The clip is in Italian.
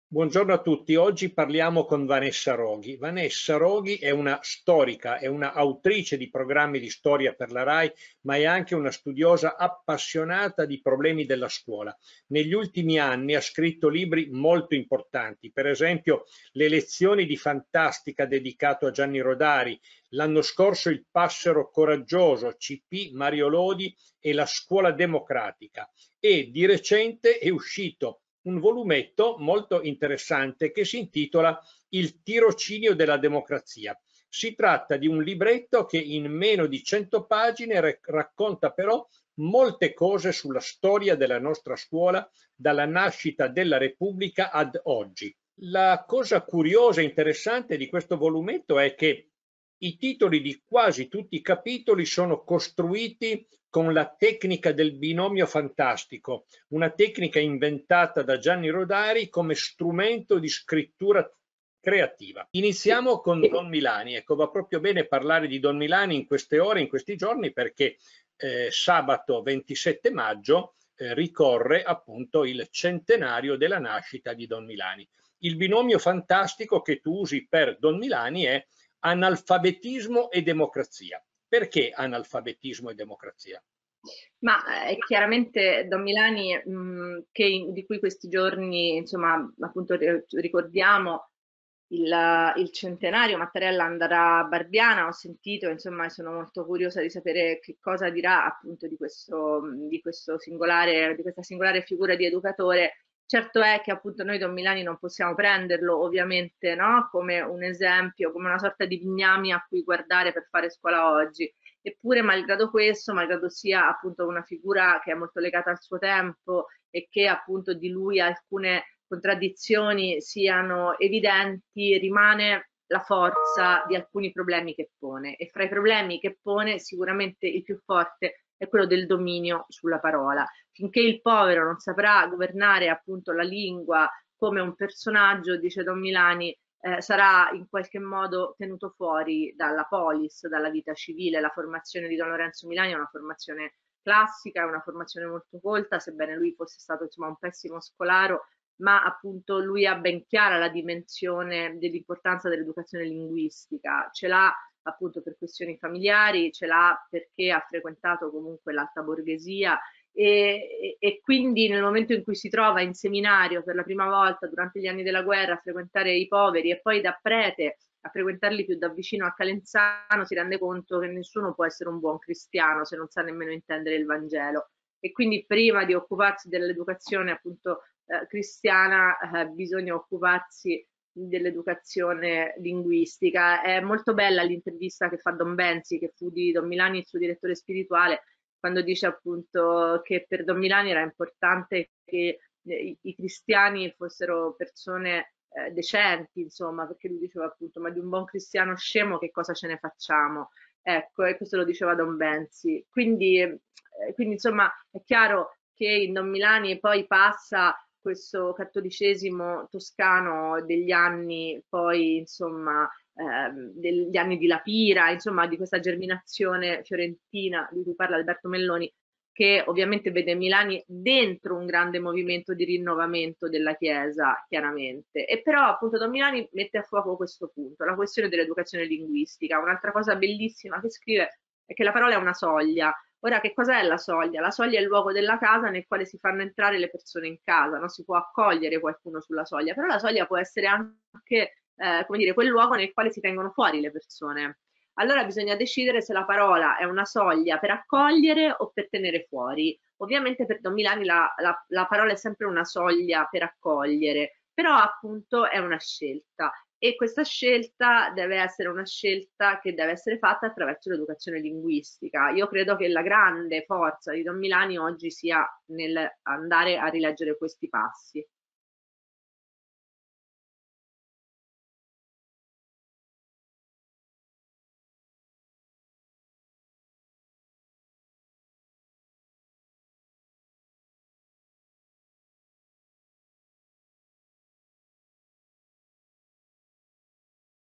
Buongiorno a tutti, oggi parliamo con Vanessa Roghi. Vanessa Roghi è una storica, è una autrice di programmi di storia per la RAI, ma è anche una studiosa appassionata di problemi della scuola. Negli ultimi anni ha scritto libri molto importanti, per esempio Le lezioni di fantastica dedicato a Gianni Rodari, l'anno scorso Il passero coraggioso, CP Mario Lodi e La scuola democratica e di recente è uscito un volumetto molto interessante che si intitola Il tirocinio della democrazia. Si tratta di un libretto che in meno di 100 pagine racconta però molte cose sulla storia della nostra scuola dalla nascita della Repubblica ad oggi. La cosa curiosa e interessante di questo volumetto è che i titoli di quasi tutti i capitoli sono costruiti con la tecnica del binomio fantastico, una tecnica inventata da Gianni Rodari come strumento di scrittura creativa. Iniziamo con Don Milani. Ecco, va proprio bene parlare di Don Milani in queste ore, in questi giorni, perché sabato 27 maggio ricorre appunto il centenario della nascita di Don Milani. Il binomio fantastico che tu usi per Don Milani è analfabetismo e democrazia. Perché analfabetismo e democrazia? Ma chiaramente Don Milani, di cui questi giorni, insomma, appunto ricordiamo il centenario. Mattarella andrà a Barbiana, ho sentito, insomma, e sono molto curiosa di sapere che cosa dirà appunto di questo singolare, di questa singolare figura di educatore. Certo è che appunto noi Don Milani non possiamo prenderlo ovviamente, no? Come un esempio, come una sorta di bignami a cui guardare per fare scuola oggi. Eppure, malgrado questo, malgrado sia appunto una figura che è molto legata al suo tempo e che appunto di lui alcune contraddizioni siano evidenti, rimane la forza di alcuni problemi che pone, e fra i problemi che pone sicuramente il più forte è quello del dominio sulla parola. Finché il povero non saprà governare appunto la lingua come un personaggio, dice Don Milani, sarà in qualche modo tenuto fuori dalla polis, dalla vita civile. La formazione di Don Lorenzo Milani è una formazione classica, è una formazione molto colta, sebbene lui fosse stato insomma un pessimo scolaro, ma appunto lui ha ben chiara la dimensione dell'importanza dell'educazione linguistica, ce l'ha appunto per questioni familiari, ce l'ha perché ha frequentato comunque l'alta borghesia e quindi nel momento in cui si trova in seminario per la prima volta durante gli anni della guerra a frequentare i poveri e poi da prete a frequentarli più da vicino a Calenzano, si rende conto che nessuno può essere un buon cristiano se non sa nemmeno intendere il Vangelo. E quindi prima di occuparsi dell'educazione appunto cristiana bisogna occuparsi dell'educazione linguistica. È molto bella l'intervista che fa Don Benzi, che fu di Don Milani, il suo direttore spirituale, quando dice appunto che per Don Milani era importante che i cristiani fossero persone decenti, insomma, perché lui diceva appunto, ma di un buon cristiano scemo che cosa ce ne facciamo? Ecco, e questo lo diceva Don Benzi. Quindi insomma è chiaro che in Don Milani poi passa questo cattolicesimo toscano degli anni poi insomma degli anni di La Pira, insomma di questa germinazione fiorentina di cui parla Alberto Melloni, che ovviamente vede Milani dentro un grande movimento di rinnovamento della Chiesa, chiaramente. E però appunto Don Milani mette a fuoco questo punto, la questione dell'educazione linguistica. Un'altra cosa bellissima che scrive è che la parola è una soglia. Ora, che cos'è la soglia? La soglia è il luogo della casa nel quale si fanno entrare le persone in casa, no? Si può accogliere qualcuno sulla soglia, però la soglia può essere anche, come dire, quel luogo nel quale si tengono fuori le persone. Allora bisogna decidere se la parola è una soglia per accogliere o per tenere fuori. Ovviamente per Don Milani la parola è sempre una soglia per accogliere, però appunto è una scelta e questa scelta deve essere una scelta che deve essere fatta attraverso l'educazione linguistica. Io credo che la grande forza di Don Milani oggi sia nel andare a rileggere questi passi.